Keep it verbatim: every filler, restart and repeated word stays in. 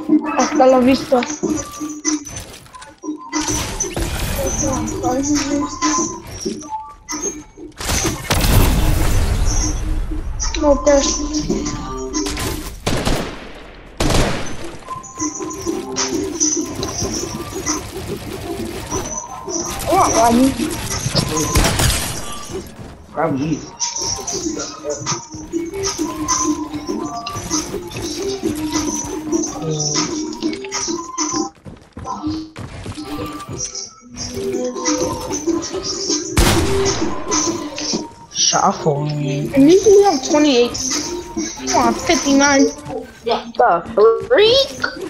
Hasta la vista. Okay. Oh, Rani. Grab these. Shuffle me. And these are on twenty-eight. Come on, fifty-nine. The freak?